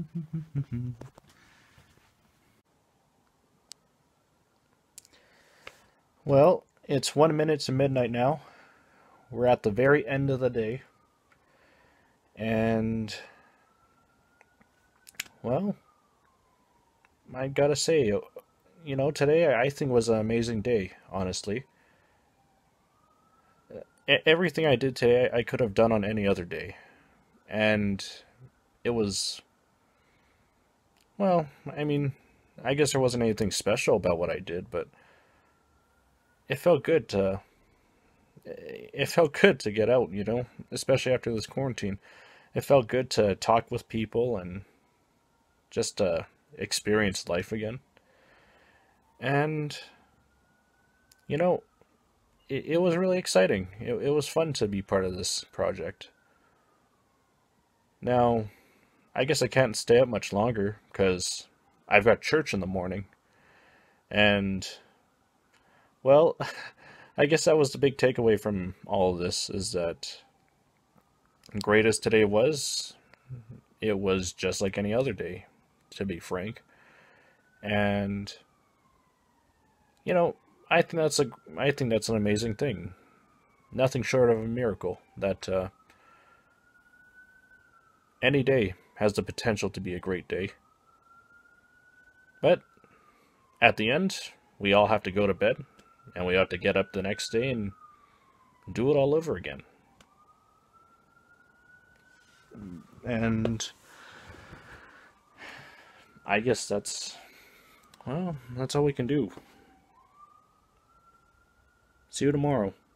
Well, it's 1 minute to midnight now. We're at the very end of the day. And, well, I gotta say, today I think was an amazing day, honestly. Everything I did today I could have done on any other day. And it was, well, I mean, I guess there wasn't anything special about what I did, but it felt good to get out, especially after this quarantine. It felt good to talk with people and just experience life again. And you know, it was really exciting. It was fun to be part of this project. Now, I guess I can't stay up much longer because I've got church in the morning. And, well, I guess that was the big takeaway from all of this is that great as today was, it was just like any other day, to be frank. And, you know, I think that's an amazing thing. Nothing short of a miracle that any day has the potential to be a great day. But at the end, we all have to go to bed and we have to get up the next day and do it all over again. And I guess that's all we can do. See you tomorrow.